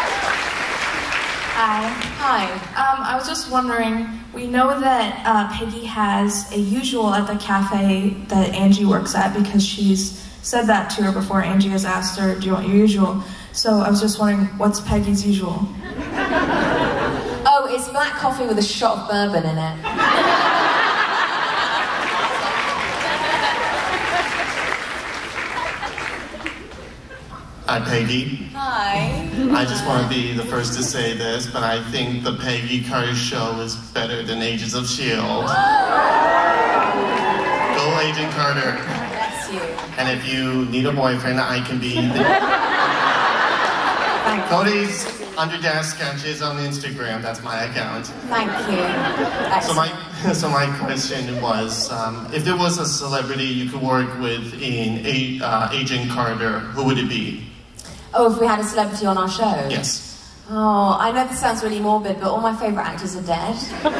Speaker 17: Hi.
Speaker 2: Hi.
Speaker 17: Um, I was just wondering, we know that uh, Peggy has a usual at the cafe that Angie works at, because she's said that to her before. Angie has asked her, do you want your usual? So I was just wondering, what's Peggy's usual?
Speaker 2: Oh, it's black coffee with a shot of bourbon in it.
Speaker 18: Hi, Peggy.
Speaker 2: Hi.
Speaker 18: I just want to be the first to say this, but I think the Peggy Curry Show is better than Agents of S H I E L D. Go Agent Carter.
Speaker 2: Bless you.
Speaker 18: And if you need a boyfriend, I can be the... Cody's Under Desk Sketches on Instagram, that's my account.
Speaker 2: Thank you.
Speaker 18: So my, so my question was, um, if there was a celebrity you could work with in a, uh, Agent Carter, who would it be?
Speaker 2: Oh, if we had a celebrity on our show?
Speaker 18: Yes.
Speaker 2: Oh, I know this sounds really morbid, but all my favourite actors are dead.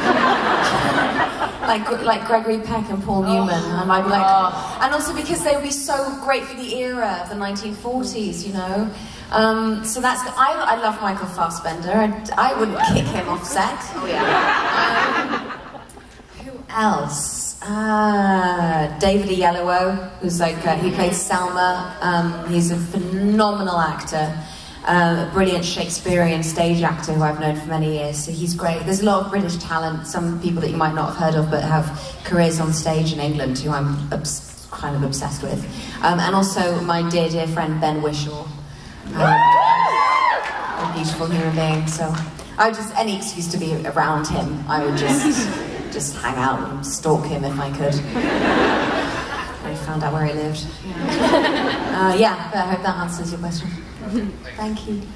Speaker 2: like like Gregory Peck and Paul Newman. And I'd be like, oh. And also because they would be so great for the era of the nineteen forties, you know. Um, so that's, I, I love Michael Fassbender. I, I wouldn't kick him off set. Oh yeah. Um, who else? Uh, David Oyelowo, who's like, uh, he played Selma. Um, he's a phenomenal actor. uh, a brilliant Shakespearean stage actor who I've known for many years, so he's great. There's a lot of British talent, some people that you might not have heard of but have careers on stage in England who I'm obs- kind of obsessed with. Um, and also my dear, dear friend Ben Whishaw. Um, a beautiful human being, so I would just, any excuse to be around him, I would just, just hang out and stalk him if I could. I found out where he lived. Uh, yeah, but I hope that answers your question. Thank you.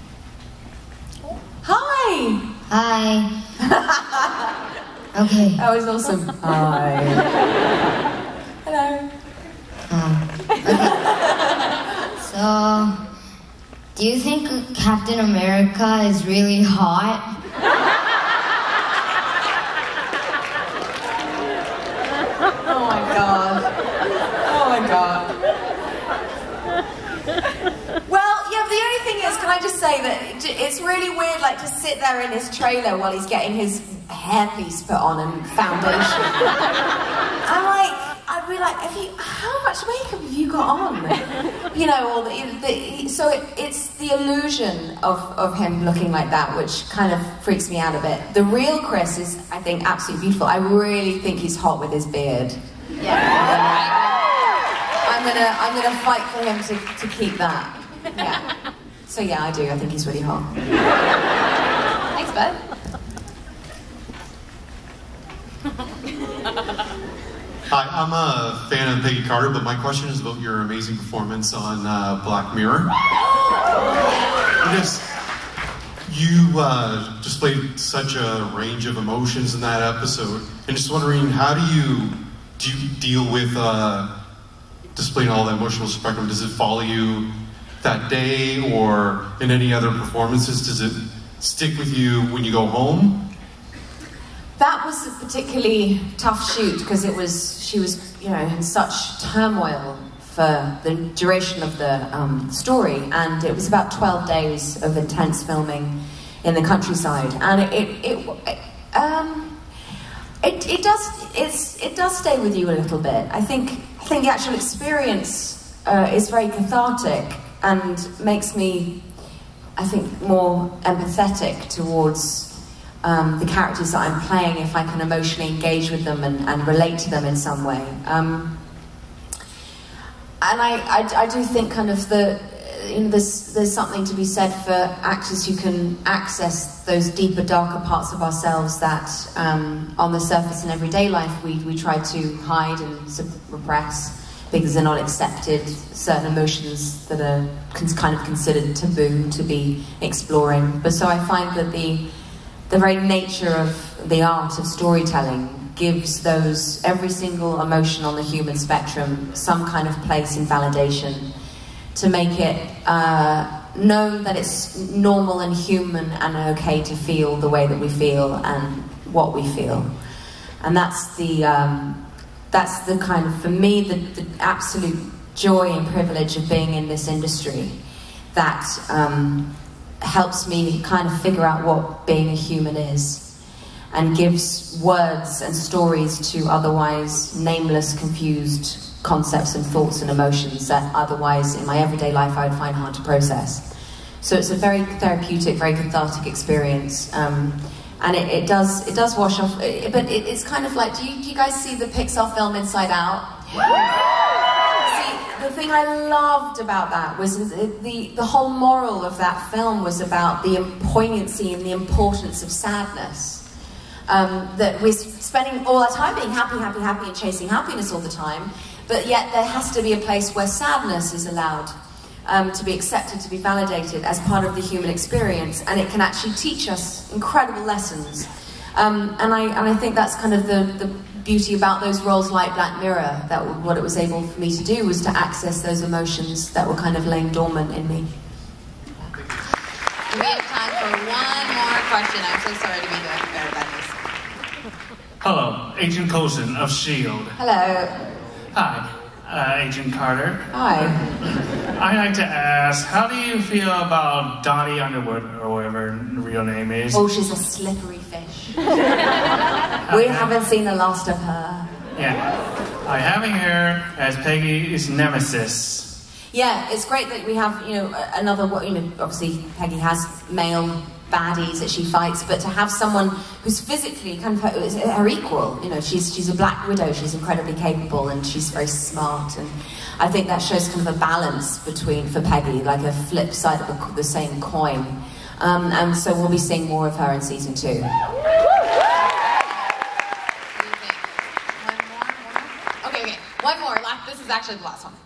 Speaker 2: Hi!
Speaker 19: Hi. Okay.
Speaker 2: That was awesome. Hi. Hello.
Speaker 19: Hi. Okay. So, do you think Captain America is really hot?
Speaker 2: Oh my god. Oh my god. Well, yeah, the only thing is, can I just say that it's really weird, like, to sit there in his trailer while he's getting his hairpiece put on and foundation. I'm like, I'd be like, have you, how much makeup have you got on? You know, or the, the, so it, it's the illusion of, of him looking like that, which kind of freaks me out a bit. The real Chris is, I think, absolutely beautiful. I really think he's hot with his beard. Yeah. I'm gonna, I'm gonna fight for him to, to keep that. Yeah. So yeah, I do. I think he's really hot. Thanks, bud.
Speaker 20: Hi, I'm a fan of Peggy Carter, but my question is about your amazing performance on uh, Black Mirror. Because you uh, displayed such a range of emotions in that episode, and just wondering, how do you do you deal with uh, displaying all that emotional spectrum? Does it follow you that day, or in any other performances? Does it stick with you when you go home?
Speaker 2: That was a particularly tough shoot because it was, she was, you know, in such turmoil for the duration of the um, story, and it was about twelve days of intense filming in the countryside, and it, it, it, um, it, it does, it's, it does stay with you a little bit. I think, I think the actual experience uh, is very cathartic and makes me, I think, more empathetic towards Um, the characters that I'm playing, if I can emotionally engage with them and, and relate to them in some way. Um, and I, I, I do think kind of the, you know, there's, there's something to be said for actors who can access those deeper, darker parts of ourselves that um, on the surface in everyday life we, we try to hide and repress because they're not accepted, certain emotions that are kind of considered taboo to be exploring. But so I find that the The very nature of the art of storytelling gives those, every single emotion on the human spectrum, some kind of place in validation to make it uh, known that it's normal and human and okay to feel the way that we feel and what we feel. And that's the, um, that's the kind of, for me, the, the absolute joy and privilege of being in this industry that um, helps me kind of figure out what being a human is and gives words and stories to otherwise nameless, confused concepts and thoughts and emotions that otherwise in my everyday life I would find hard to process. So it's a very therapeutic, very cathartic experience. Um, and it, it does it does wash off, but it, it's kind of like, do you, do you guys see the Pixar film Inside Out? The thing I loved about that was the, the, the whole moral of that film was about the poignancy and the importance of sadness. Um, that we're spending all our time being happy, happy, happy and chasing happiness all the time, but yet there has to be a place where sadness is allowed um, to be accepted, to be validated as part of the human experience, and it can actually teach us incredible lessons. Um, and, I, and I think that's kind of the, the beauty about those roles like Black Mirror, that what it was able for me to do was to access those emotions that were kind of laying dormant in me.
Speaker 1: We have time for one more question. I'm so sorry to be the bearer about this.
Speaker 21: Hello, Agent Coulson of S H I E L D.
Speaker 2: Hello.
Speaker 21: Hi, uh, Agent Carter.
Speaker 2: Hi.
Speaker 21: I'd like to ask, how do you feel about Dottie Underwood, or whatever her real name is?
Speaker 2: Oh, she's a slippery fish. We haven't seen the last of her.
Speaker 21: Yeah. I'm having her as Peggy's nemesis.
Speaker 2: Yeah, it's great that we have, you know, another, you know, obviously Peggy has male baddies that she fights, but to have someone who's physically kind of her, her equal, you know, she's she's a Black Widow, she's incredibly capable and she's very smart, and I think that shows kind of a balance between, for Peggy, like a flip side of the, the same coin. Um, and so we'll be seeing more of her in season two.
Speaker 1: Okay, okay, one more. This is actually the last one.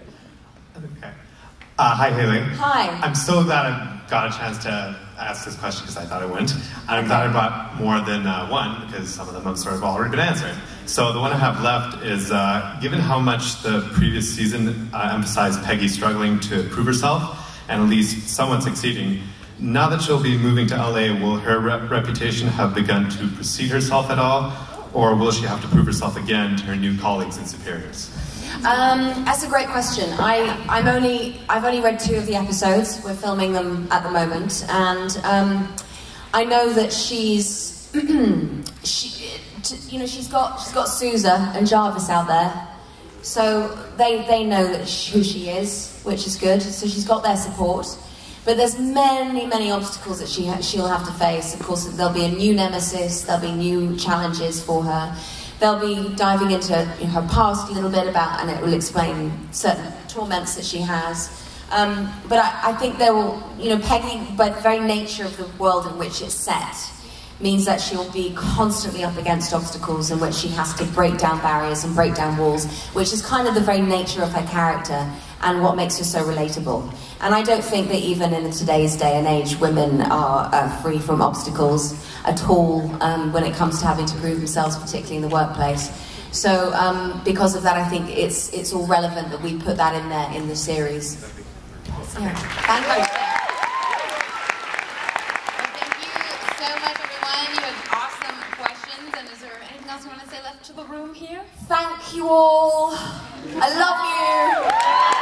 Speaker 3: Uh, hi, Haley.
Speaker 2: Hi.
Speaker 3: I'm so glad I got a chance to ask this question because I thought I wouldn't. And I'm glad I brought more than uh, one because some of them have sort of already been answered. So the one I have left is, uh, given how much the previous season uh, emphasized Peggy struggling to prove herself and at least somewhat succeeding, now that she'll be moving to L A, will her rep reputation have begun to precede herself at all? Or will she have to prove herself again to her new colleagues and superiors?
Speaker 2: Um, that's a great question. I, I'm only, I've only read two of the episodes. We're filming them at the moment, and um, I know that she's, she, you know, she's got, she's got Sousa and Jarvis out there, so they, they know that she, who she is, which is good. So she's got their support. But there's many, many obstacles that she ha she'll have to face. Of course, there'll be a new nemesis. There'll be new challenges for her. They'll be diving into you know, her past a little bit about, and it will explain certain torments that she has. Um, but I, I think there will, you know, Peggy, by the very nature of the world in which it's set, means that she'll be constantly up against obstacles in which she has to break down barriers and break down walls, which is kind of the very nature of her character and what makes her so relatable. And I don't think that even in today's day and age, women are uh, free from obstacles at all um, when it comes to having to prove themselves, particularly in the workplace. So um, because of that, I think it's it's all relevant that we put that in there in the series. Yeah. Thank you.
Speaker 1: Thank you so much, everyone. You had awesome questions. And is there anything else you want to say left to the room here?
Speaker 2: Thank you all. I love you.